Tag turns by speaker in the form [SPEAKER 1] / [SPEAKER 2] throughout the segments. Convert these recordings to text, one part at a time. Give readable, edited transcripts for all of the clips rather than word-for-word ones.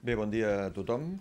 [SPEAKER 1] Bé, bon dia a tothom.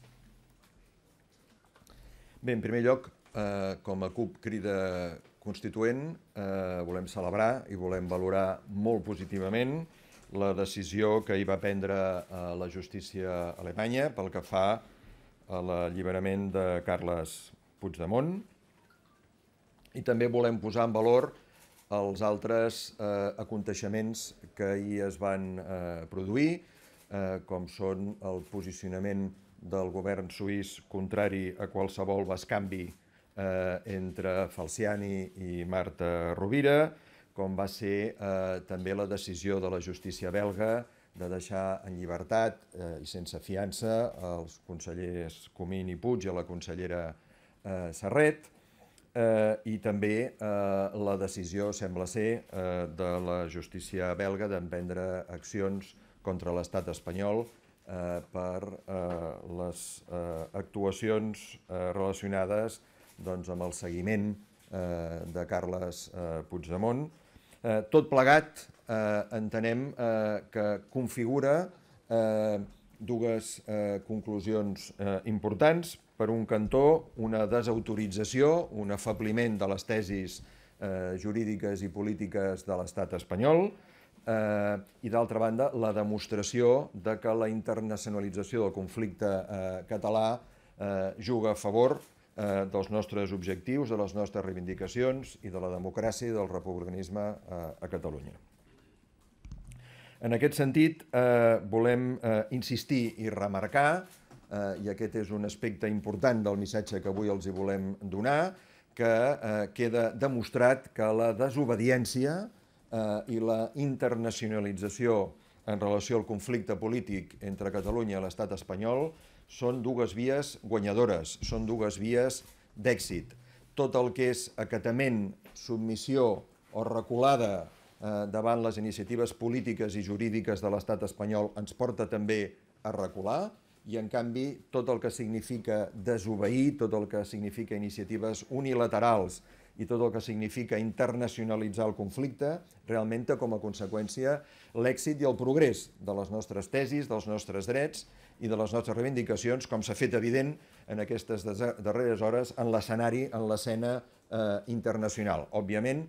[SPEAKER 1] Bé, en primer lloc, com a CUP Crida Constituent, volem celebrar i volem valorar molt positivament la decisió que hi va prendre la justícia alemanya pel que fa a l'alliberament de Carles Puigdemont. I també volem posar en valor els altres aconteixements que ahir es van produir, com són el posicionament del govern suís contrari a qualsevol bescanvi entre Falciani i Marta Rovira, com va ser també la decisió de la justícia belga de deixar en llibertat i sense fiança els consellers Comín i Puig i la consellera Serret, i també la decisió, sembla ser, de la justícia belga d'emprendre accions contra l'estat espanyol per les actuacions relacionades amb el seguiment de Carles Puigdemont. Tot plegat entenem que configura dues conclusions importants. Per un cantó, una desautorització, un afebliment de les tesis jurídiques i polítiques de l'estat espanyol, i d'altra banda la demostració de que la internacionalització del conflicte català juga a favor dels nostres objectius, de les nostres reivindicacions i de la democràcia i del republicanisme a Catalunya. En aquest sentit, volem insistir i remarcar, i aquest és un aspecte important del missatge que avui els hi volem donar, que queda demostrat que la desobediència i la internacionalització en relació al conflicte polític entre Catalunya i l'estat espanyol són dues vies guanyadores, són dues vies d'èxit. Tot el que és acatament, submissió o reculada davant les iniciatives polítiques i jurídiques de l'estat espanyol ens porta també a recular, i en canvi tot el que significa desobeir, tot el que significa iniciatives unilaterals i tot el que significa internacionalitzar el conflicte, realment té com a conseqüència l'èxit i el progrés de les nostres tesis, dels nostres drets i de les nostres reivindicacions, com s'ha fet evident en aquestes darreres hores en l'escenari, en l'escena internacional. Òbviament,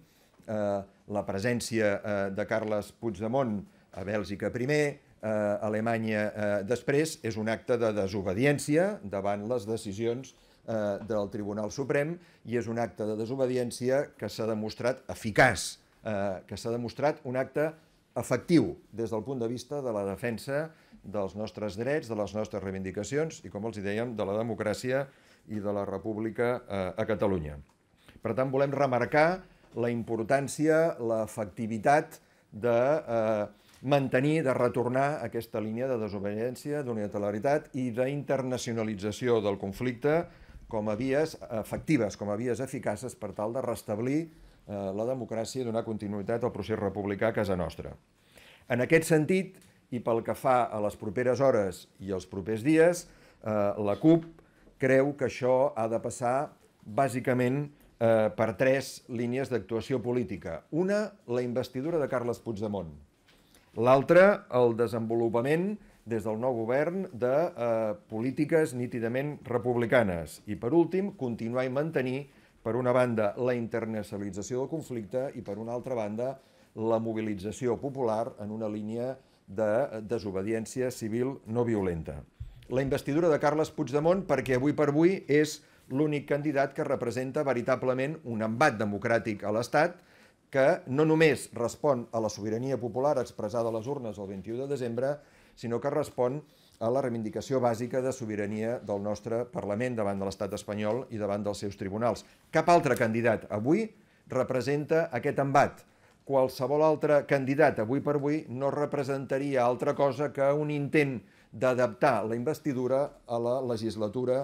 [SPEAKER 1] la presència de Carles Puigdemont a Bèlgica primer, a Alemanya després, és un acte de desobediència davant les decisions del Tribunal Suprem i és un acte de desobediència que s'ha demostrat eficaç, que s'ha demostrat un acte efectiu des del punt de vista de la defensa dels nostres drets, de les nostres reivindicacions i, com els dèiem, de la democràcia i de la república a Catalunya. Per tant, volem remarcar la importància, l'efectivitat de mantenir, de retornar aquesta línia de desobediència, d'unilateralitat i d'internacionalització del conflicte com a vies efectives, com a vies eficaces per tal de restablir la democràcia i donar continuïtat al procés republicà a casa nostra. En aquest sentit, i pel que fa a les properes hores i els propers dies, la CUP creu que això ha de passar bàsicament per tres línies d'actuació política. Una, la investidura de Carles Puigdemont. L'altra, el desenvolupament des del nou govern de polítiques nítidament republicanes. I per últim, continuar i mantenir, per una banda, la internacionalització del conflicte i per una altra banda, la mobilització popular en una línia de desobediència civil no violenta. La investidura de Carles Puigdemont perquè avui per avui és l'únic candidat que representa veritablement un embat democràtic a l'Estat que no només respon a la sobirania popular expressada a les urnes el 21 de desembre, sinó que respon a la reivindicació bàsica de sobirania del nostre Parlament davant de l'estat espanyol i davant dels seus tribunals. Cap altre candidat avui representa aquest embat. Qualsevol altre candidat avui per avui no representaria altra cosa que un intent d'adaptar la investidura a la legislatura,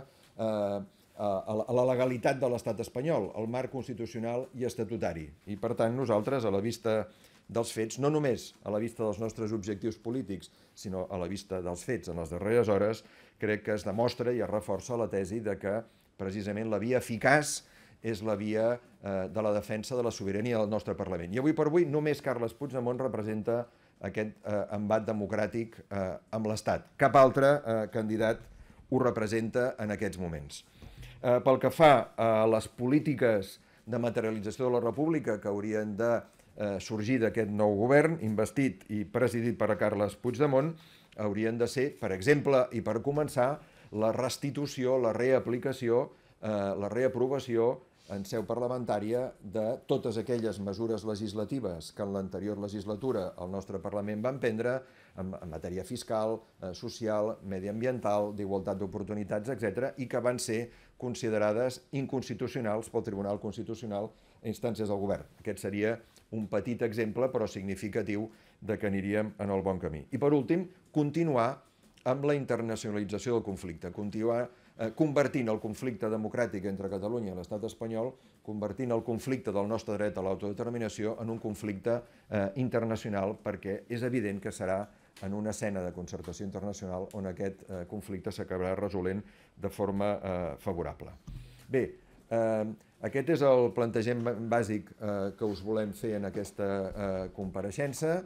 [SPEAKER 1] a la legalitat de l'estat espanyol, al marc constitucional i estatutari. I per tant nosaltres, a la vista dels fets, no només a la vista dels nostres objectius polítics, sinó a la vista dels fets en les darreres hores, crec que es demostra i es reforça la tesi de que precisament la via eficaç és la via de la defensa de la sobirania del nostre Parlament. I avui per avui només Carles Puigdemont representa aquest embat democràtic amb l'Estat. Cap altre candidat ho representa en aquests moments. Pel que fa a les polítiques de materialització de la República que haurien de sorgir d'aquest nou govern, investit i presidit per Carles Puigdemont, haurien de ser, per exemple, i per començar, la restitució, la reaplicació, la reaprovació en seu parlamentària de totes aquelles mesures legislatives que en l'anterior legislatura el nostre Parlament van prendre en matèria fiscal, social, mediambiental, d'igualtat d'oportunitats, etc., i que van ser considerades inconstitucionals pel Tribunal Constitucional a instàncies del govern. Aquest seria un petit exemple, però significatiu, de que aniríem en el bon camí. I per últim, continuar amb la internacionalització del conflicte, continuar convertint el conflicte democràtic entre Catalunya i l'estat espanyol, convertint el conflicte del nostre dret a l'autodeterminació en un conflicte internacional, perquè és evident que serà en una escena de concertació internacional on aquest conflicte s'acabarà resolent de forma favorable. Bé, aquest és el plantejament bàsic que us volem fer en aquesta compareixença.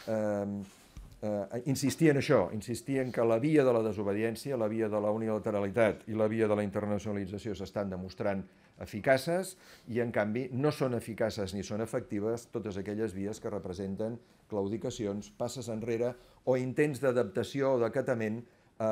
[SPEAKER 1] Insistir en això, insistir en que la via de la desobediència, la via de la unilateralitat i la via de la internacionalització s'estan demostrant eficaces i, en canvi, no són eficaces ni són efectives totes aquelles vies que representen claudicacions, passes enrere o intents d'adaptació o d'acatament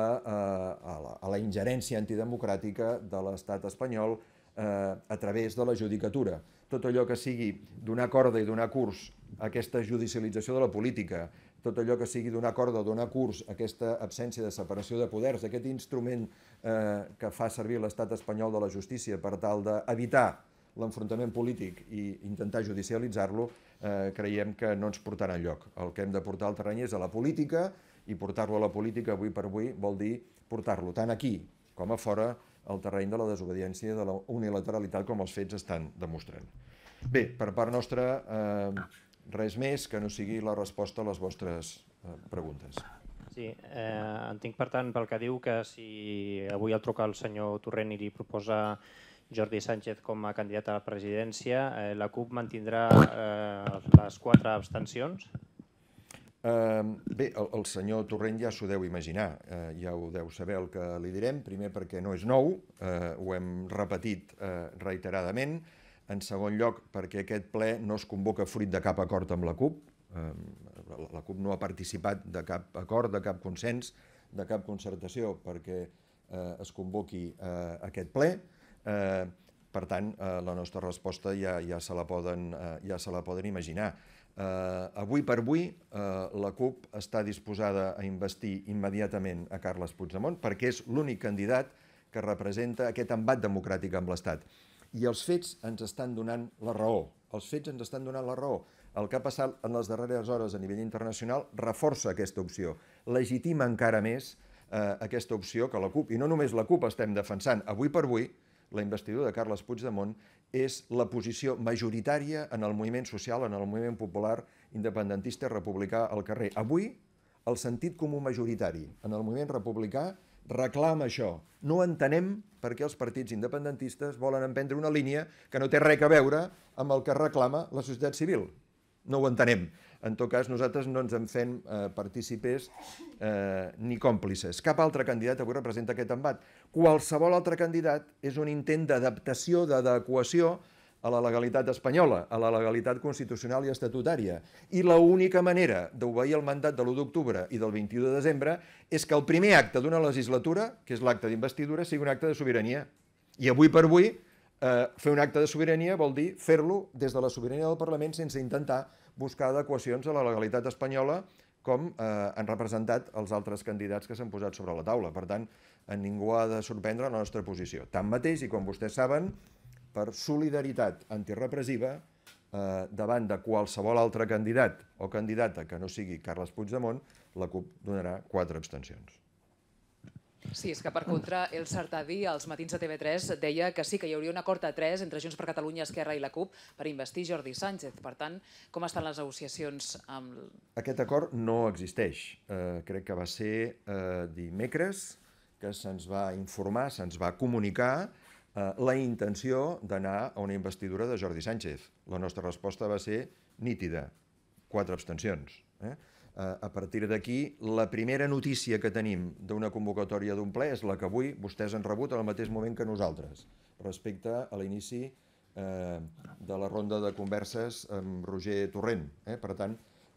[SPEAKER 1] a la ingerència antidemocràtica de l'estat espanyol a través de la judicatura. Tot allò que sigui donar corda i donar curs a aquesta judicialització de la política, tot allò que sigui donar corda o donar curs a aquesta absència de separació de poders, aquest instrument que fa servir l'estat espanyol de la justícia per tal d'evitar l'enfrontament polític i intentar judicialitzar-lo, creiem que no ens portarà enlloc. El que hem de portar al terreny és a la política, i portar-lo a la política avui per avui vol dir portar-lo tant aquí com a fora al terreny de la desobediència i de la unilateralitat, com els fets estan demostrant. Bé, per part nostra, res més que no sigui la resposta a les vostres preguntes.
[SPEAKER 2] Sí, entenc, per tant, pel que diu, que si avui el truca el senyor Torrent i li proposa Jordi Sánchez com a candidat a la presidència, la CUP mantindrà les 4 abstencions?
[SPEAKER 1] Bé, el senyor Torrent ja s'ho deu imaginar, ja ho deu saber el que li direm, primer perquè no és nou, ho hem repetit reiteradament, en segon lloc perquè aquest ple no es convoca fruit de cap acord amb la CUP, la CUP no ha participat de cap acord, de cap consens, de cap concertació perquè es convoqui aquest ple. Per tant, la nostra resposta ja se la poden imaginar. Avui per avui, la CUP està disposada a investir immediatament a Carles Puigdemont perquè és l'únic candidat que representa aquest embat democràtic amb l'Estat. I els fets ens estan donant la raó. Els fets ens estan donant la raó. El que ha passat en les darreres hores a nivell internacional reforça aquesta opció, legitima encara més aquesta opció que la CUP, i no només la CUP estem defensant. Avui per avui, la investidura de Carles Puigdemont és la posició majoritària en el moviment social, en el moviment popular, independentista i republicà al carrer. Avui, el sentit comú majoritari en el moviment republicà reclama això. No entenem per què els partits independentistes volen emprendre una línia que no té res a veure amb el que reclama la societat civil. No ho entenem. En tot cas, nosaltres no ens en fem partícipes ni còmplices. Cap altre candidat avui representa aquest embat. Qualsevol altre candidat és un intent d'adaptació, d'adequació a la legalitat espanyola, a la legalitat constitucional i estatutària. I l'única manera d'obeir el mandat de l'1 d'octubre i del 21 de desembre és que el primer acte d'una legislatura, que és l'acte d'investidura, sigui un acte de sobirania. I avui per avui, fer un acte de sobirania vol dir fer-lo des de la sobirania del Parlament sense intentar buscar adequacions a la legalitat espanyola com han representat els altres candidats que s'han posat sobre la taula. Per tant, a ningú ha de sorprendre la nostra posició. Tanmateix, i com vostès saben, per solidaritat antirepressiva, davant de qualsevol altre candidat o candidata que no sigui Carles Puigdemont, la CUP donarà 4 abstencions.
[SPEAKER 3] Sí, és que per contra, el Sartadi, als matins de TV3, deia que sí, que hi hauria un acord a 3 entre Junts per Catalunya, Esquerra i la CUP per investir Jordi Sánchez. Per tant, com estan les negociacions amb...
[SPEAKER 1] Aquest acord no existeix. Crec que va ser dimecres que se'ns va informar, se'ns va comunicar la intenció d'anar a una investidura de Jordi Sánchez. La nostra resposta va ser nítida, 4 abstencions. A partir d'aquí, la primera notícia que tenim d'una convocatòria d'un ple és la que avui vostès han rebut al mateix moment que nosaltres, respecte a l'inici de la ronda de converses amb Roger Torrent. Per tant,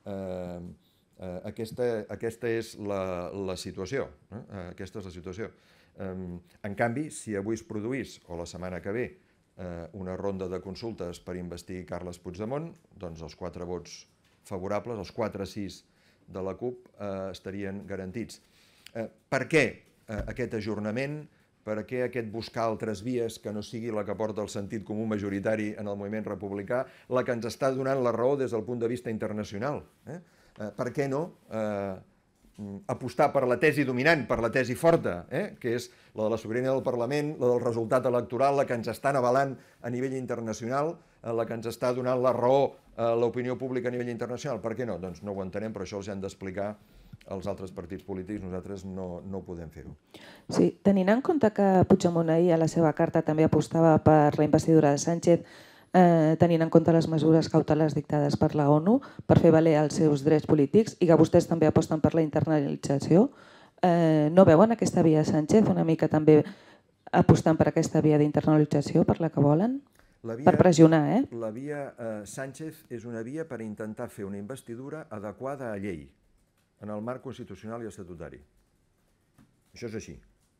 [SPEAKER 1] aquesta és la situació. Aquesta és la situació. En canvi, si avui es produís, o la setmana que ve, una ronda de consultes per investir Carles Puigdemont, doncs els 4 vots favorables, els 4-6 de la CUP estarien garantits. Per què aquest ajornament? Per què aquest buscar altres vies que no sigui la que porta el sentit comú majoritari en el moviment republicà, la que ens està donant la raó des del punt de vista internacional? Per què no apostar per la tesi dominant, per la tesi forta, que és la de la sobirania del Parlament, la del resultat electoral, la que ens estan avalant a nivell internacional, la que ens està donant la raó a l'opinió pública a nivell internacional. Per què no? Doncs no ho entenem, però això els han d'explicar els altres partits polítics, nosaltres no podem fer-ho.
[SPEAKER 4] Sí, tenint en compte que Puigdemont ahir a la seva carta també apostava per la investidura de Sánchez, tenint en compte les mesures cautelars dictades per la ONU per fer valer els seus drets polítics i que vostès també aposten per la internalització, no veuen aquesta via Sánchez una mica també apostant per aquesta via d'internalització per la que volen? Per pressionar,
[SPEAKER 1] La via Sánchez és una via per intentar fer una investidura adequada a llei, en el marc constitucional i estatutari. Això és així.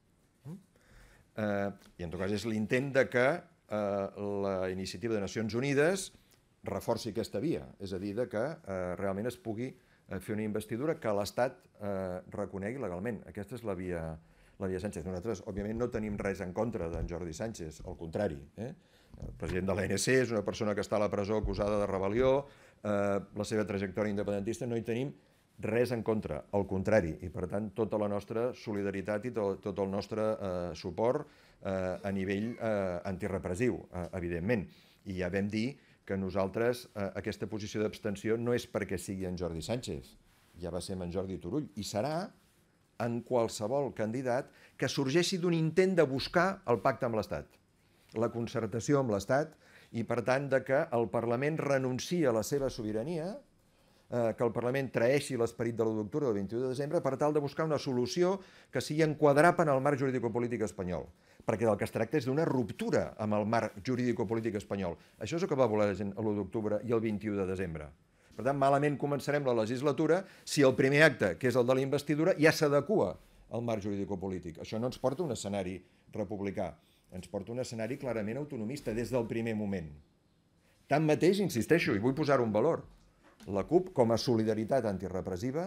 [SPEAKER 1] I en tot cas és l'intent de que la iniciativa de Nacions Unides reforci aquesta via, és a dir, que realment es pugui fer una investidura que l'Estat reconegui legalment. Aquesta és la via Sánchez. Nosaltres, òbviament, no tenim res en contra d'en Jordi Sánchez, al contrari. El president de l'ANC és una persona que està a la presó acusada de rebel·lió, la seva trajectòria independentista, no hi tenim res en contra, al contrari, i per tant tota la nostra solidaritat i tot el nostre suport a nivell antirepressiu, evidentment. I ja vam dir que nosaltres aquesta posició d'abstenció no és perquè sigui en Jordi Sánchez, ja va ser en Jordi Turull, i serà en qualsevol candidat que sorgeixi d'un intent de buscar el pacte amb l'Estat, la concertació amb l'Estat, i per tant que el Parlament renunciï a la seva sobirania, que el Parlament traeixi l'esperit de l'1 d'octubre del 21 de desembre per tal de buscar una solució que sigui enquadrable en el marc jurídico-polític espanyol. Perquè del que es tracta és d'una ruptura amb el marc jurídico-polític espanyol. Això és el que va voler la gent l'1 d'octubre i el 21 de desembre. Per tant, malament començarem la legislatura si el primer acte, que és el de la investidura, ja s'adequa al marc jurídico-polític. Això no ens porta a un escenari republicà, ens porta a un escenari clarament autonomista des del primer moment. Tanmateix, insisteixo, i vull posar-ho en valor, la CUP, com a solidaritat antirepressiva,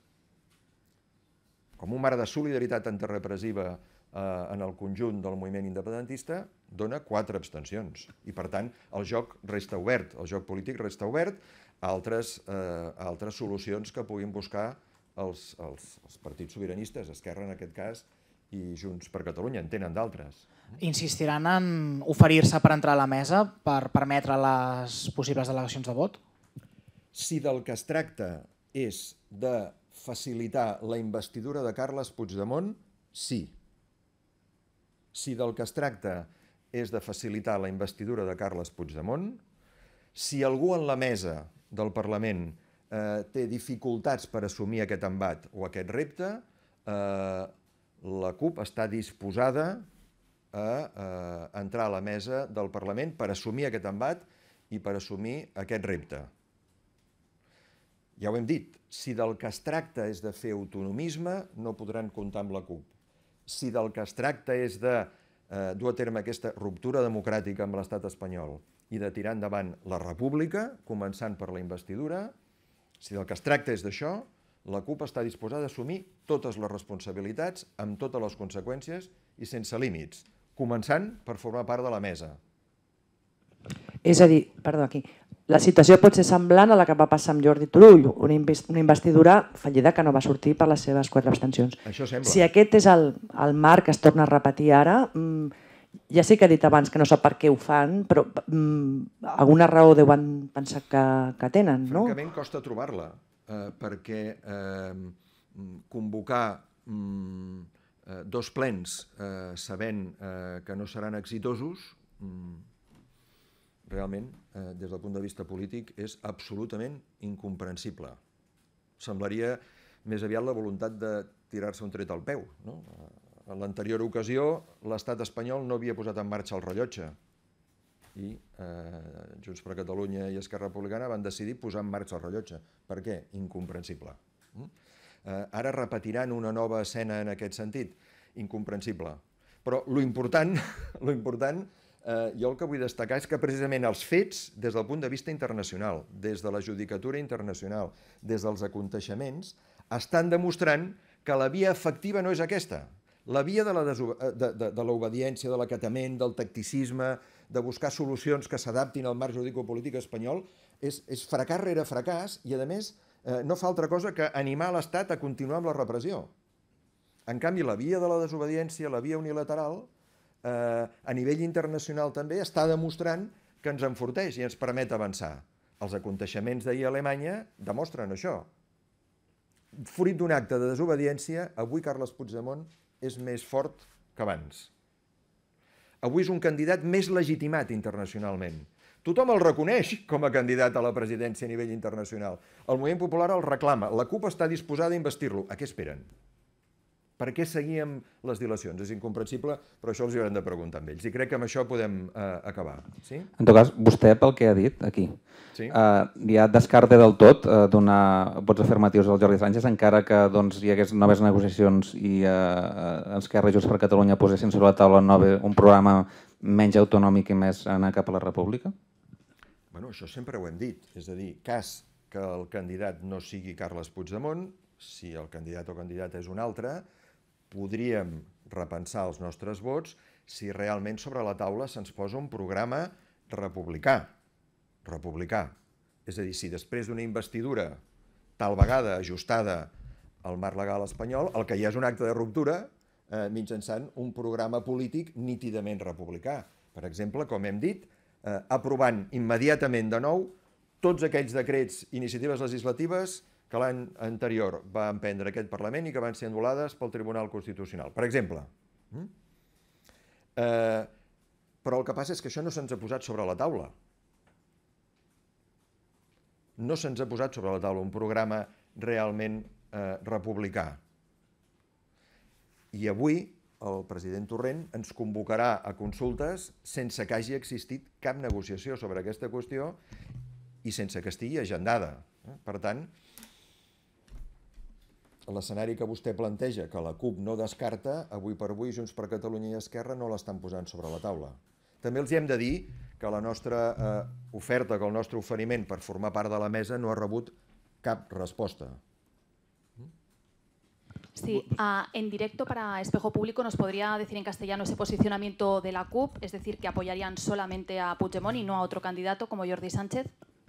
[SPEAKER 1] com un marc de solidaritat antirepressiva en el conjunt del moviment independentista, dona 4 abstencions. I, per tant, el joc resta obert, el joc polític resta obert a altres solucions que puguin buscar els partits sobiranistes, Esquerra en aquest cas, i Junts per Catalunya, en tenen d'altres.
[SPEAKER 5] Insistiran en oferir-se per entrar a la mesa per permetre les possibles delegacions de vot?
[SPEAKER 1] Si del que es tracta és de facilitar la investidura de Carles Puigdemont, sí. Si del que es tracta és de facilitar la investidura de Carles Puigdemont, si algú en la mesa del Parlament té dificultats per assumir aquest embat o aquest repte, la CUP està disposada a entrar a la mesa del Parlament per assumir aquest embat i per assumir aquest repte. Ja ho hem dit, si del que es tracta és de fer autonomisme, no podran comptar amb la CUP. Si del que es tracta és de dur a terme aquesta ruptura democràtica amb l'estat espanyol i de tirar endavant la república, començant per la investidura, si del que es tracta és d'això, la CUP està disposada a assumir totes les responsabilitats amb totes les conseqüències i sense límits, començant per formar part de la mesa.
[SPEAKER 6] És a dir, perdó, aquí, la situació pot ser semblant a la que va passar amb Jordi Turull, una investidura fallida que no va sortir per les seves 4 abstencions.
[SPEAKER 1] Això sembla.
[SPEAKER 6] Si aquest és el marc que es torna a repetir ara, ja sé que he dit abans que no sap per què ho fan, però alguna raó deuen pensar que tenen, no?
[SPEAKER 1] Francament costa trobar-la, perquè convocar 2 plens sabent que no seran exitosos, realment, des del punt de vista polític, és absolutament incomprensible. Semblaria més aviat la voluntat de tirar-se un tret al peu. En l'anterior ocasió, l'estat espanyol no havia posat en marxa el rellotge i Junts per Catalunya i Esquerra Republicana van decidir posar en marxa el rellotge. Per què? Incomprensible. Ara repetiran una nova escena en aquest sentit? Incomprensible. Però l'important, jo el que vull destacar és que precisament els fets, des del punt de vista internacional, des de la judicatura internacional, des dels aconteixements, estan demostrant que la via efectiva no és aquesta. La via de l'obediència, de l'acatament, del tacticisme, de buscar solucions que s'adaptin al marc juridicopolític espanyol, és fracàs rere fracàs i, a més, no fa altra cosa que animar l'Estat a continuar amb la repressió. En canvi, la via de la desobediència, la via unilateral, a nivell internacional també, està demostrant que ens enforteix i ens permet avançar. Els aconteixements d'ahir a Alemanya demostren això. Fruit d'un acte de desobediència, avui Carles Puigdemont és més fort que abans. Avui és un candidat més legitimat internacionalment. Tothom el reconeix com a candidat a la presidència a nivell internacional. El moviment popular el reclama. La CUP està disposada a investir-lo. A què esperen? Per què seguíem les dilacions? És incomprensible, però això els haurem de preguntar amb ells. I crec que amb això podem acabar.
[SPEAKER 7] En tot cas, vostè, pel que ha dit aquí, ja descarta del tot donar vots afirmatius al Jordi Sànchez, encara que hi hagués noves negociacions i Esquerra i Junts per Catalunya posessin sobre la taula un programa menys autonòmic i més anar cap a la república?
[SPEAKER 1] Bueno, això sempre ho hem dit. És a dir, cas que el candidat no sigui Carles Puigdemont, si el candidat o candidata és un altre, podríem repensar els nostres vots si realment sobre la taula se'ns posa un programa republicà. És a dir, si després d'una investidura tal vegada ajustada al marc legal espanyol, el que hi ha és un acte de ruptura mitjançant un programa polític nítidament republicà. Per exemple, com hem dit, aprovant immediatament de nou tots aquells decrets, iniciatives legislatives que l'any anterior va emprendre aquest Parlament i que van ser anul·lades pel Tribunal Constitucional, per exemple. Però el que passa és que això no se'ns ha posat sobre la taula. No se'ns ha posat sobre la taula un programa realment republicà. I avui el president Torrent ens convocarà a consultes sense que hagi existit cap negociació sobre aquesta qüestió i sense que estigui agendada. Per tant, l'escenari que vostè planteja, que la CUP no descarta, avui per avui Junts per Catalunya i Esquerra no l'estan posant sobre la taula. També els hem de dir que la nostra oferta, que el nostre oferiment per formar part de la mesa no ha rebut cap resposta.
[SPEAKER 8] Sí, en directo para Espejo Público, ¿nos podría decir en castellano ese posicionamiento de la CUP? Es decir, que apoyarían solamente a Puigdemont y no a otro candidato como Jordi Sánchez.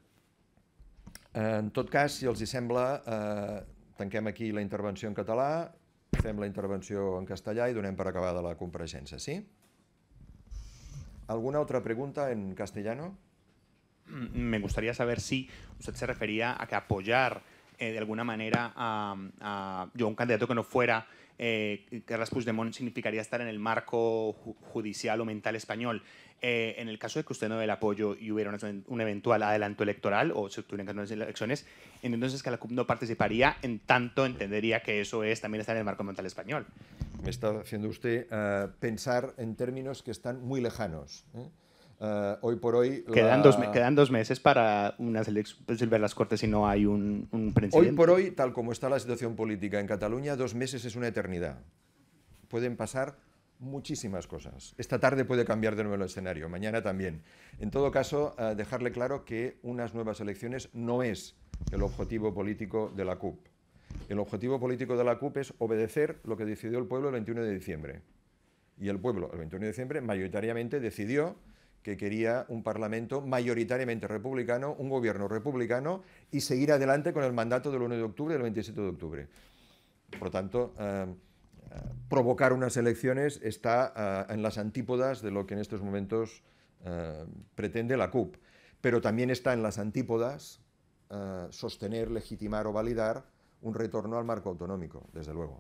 [SPEAKER 1] En tot cas, si els hi sembla, tanquem aquí la intervenció en català, fem la intervenció en castellà y donem per acabada la compareixença, ¿sí? ¿Alguna otra pregunta en castellano?
[SPEAKER 9] Me gustaría saber si usted se refería a que apoyar de alguna manera a un candidato que no fuera Carles Puigdemont significaría estar en el marco judicial o mental español. En el caso de que usted no dé el apoyo y hubiera un eventual adelanto electoral o se tuvieran unas elecciones, entonces que la CUP no participaría, en tanto entendería que eso es también estar en el marco mental español.
[SPEAKER 1] Me está haciendo usted pensar en términos que están muy lejanos. Hoy por hoy...
[SPEAKER 9] Quedan 2 meses para disolver las Cortes y no hay un presidente.
[SPEAKER 1] Hoy por hoy, tal como está la situación política en Cataluña, 2 meses es una eternidad. Pueden pasar muchísimas cosas. Esta tarde puede cambiar de nuevo el escenario, mañana también. En todo caso, dejarle claro que unas nuevas elecciones no es el objetivo político de la CUP. El objetivo político de la CUP es obedecer lo que decidió el pueblo el 21 de diciembre. Y el pueblo, el 21 de diciembre, mayoritariamente decidió que quería un Parlamento mayoritariamente republicano, un gobierno republicano y seguir adelante con el mandato del 1 de octubre y del 27 de octubre. Por tanto, provocar unas elecciones está en las antípodas de lo que en estos momentos pretende la CUP, pero también está en las antípodas sostener, legitimar o validar un retorno al marco autonómico, desde luego.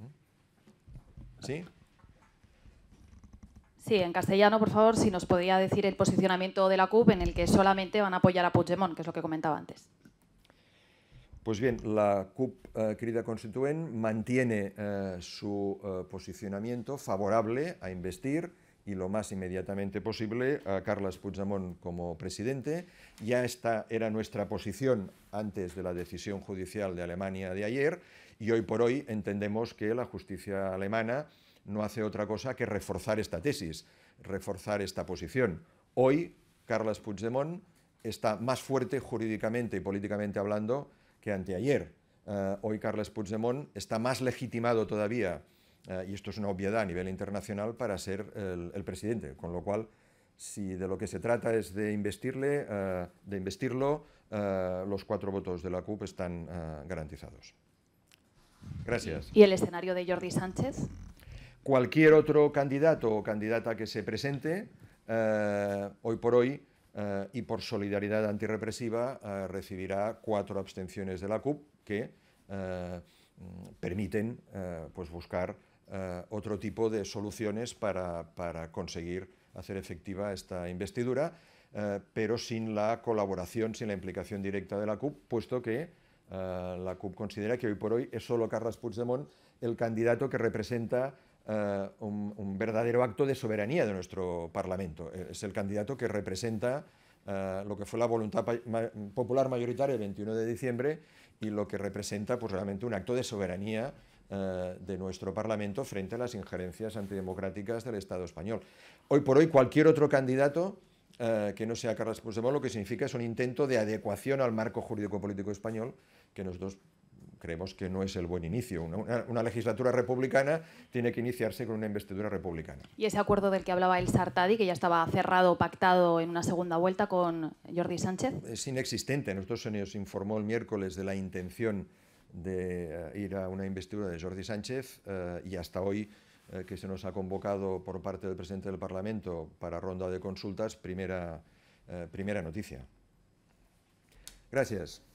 [SPEAKER 1] ¿Sí?
[SPEAKER 8] Sí, en castellano, por favor, si nos podría decir el posicionamiento de la CUP en el que solamente van a apoyar a Puigdemont, que es lo que comentaba antes.
[SPEAKER 1] Pues bien, la CUP Crida Constituent mantiene su posicionamiento favorable a investir y lo más inmediatamente posible a Carles Puigdemont como presidente. Ya esta era nuestra posición antes de la decisión judicial de Alemania de ayer y hoy por hoy entendemos que la justicia alemana no hace otra cosa que reforzar esta tesis, reforzar esta posición. Hoy Carles Puigdemont está más fuerte jurídicamente y políticamente hablando que anteayer. Hoy Carles Puigdemont está más legitimado todavía, y esto es una obviedad a nivel internacional, para ser el presidente, con lo cual, si de lo que se trata es de investirlo, los 4 votos de la CUP están garantizados. Gracias.
[SPEAKER 8] ¿Y el escenario de Jordi Sánchez?
[SPEAKER 1] Cualquier otro candidato o candidata que se presente, hoy por hoy, y por solidaridad antirrepresiva, recibirá 4 abstenciones de la CUP que permiten pues buscar otro tipo de soluciones para conseguir hacer efectiva esta investidura, pero sin la colaboración, sin la implicación directa de la CUP, puesto que la CUP considera que hoy por hoy es solo Carles Puigdemont el candidato que representa un verdadero acto de soberanía de nuestro Parlamento. Es el candidato que representa lo que fue la voluntad popular mayoritaria el 21 de diciembre y lo que representa pues, realmente un acto de soberanía de nuestro Parlamento frente a las injerencias antidemocráticas del Estado español. Hoy por hoy cualquier otro candidato que no sea Carles Puigdemont lo que significa es un intento de adecuación al marco jurídico-político español que nosotros creemos que no es el buen inicio. Una legislatura republicana tiene que iniciarse con una investidura republicana.
[SPEAKER 8] ¿Y ese acuerdo del que hablaba el Sartadi, que ya estaba cerrado, pactado en una segunda vuelta con Jordi Sánchez?
[SPEAKER 1] Es inexistente. Nosotros se nos informó el miércoles de la intención de ir a una investidura de Jordi Sánchez y hasta hoy que se nos ha convocado por parte del presidente del Parlamento para ronda de consultas, primera noticia. Gracias.